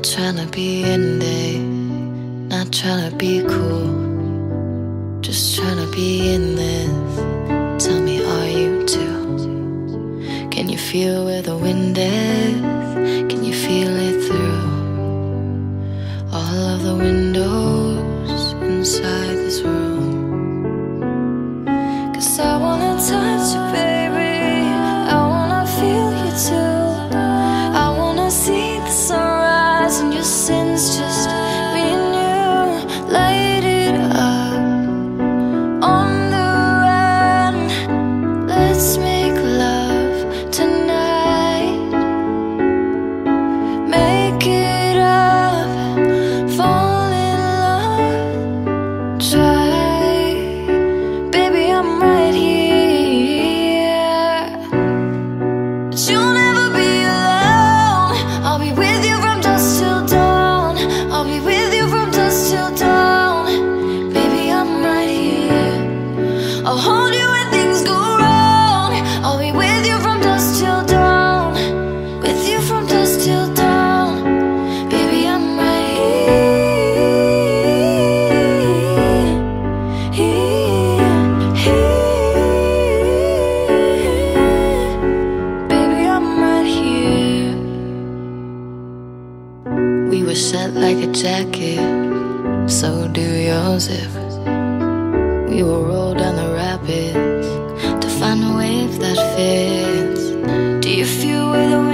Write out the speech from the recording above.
tryna be in day, not tryna be cool, just tryna be in this. Tell me, are you too? Can you feel where the wind is? Can you feel it through all of the windows inside this room? 'Cause I wanna touch you, baby, I wanna feel you too. I wanna see the sunrise and your sins, just me and you. Light it up on the run. Let's make love tonight. Make it up, fall in love. Try, baby, I'm right here. But you'll never be alone. I'll be with you from dusk till dawn. I'll be with you from dusk till dawn. Baby, I'm right here. I'll hold you when things go wrong. I'll be with you from dusk till dawn. With you from dusk till dawn. Baby, I'm right here. Baby, I'm right here. We were set like a jacket, so do yours if we will roll down the rapids to find a wave that fits. Do you feel where the wind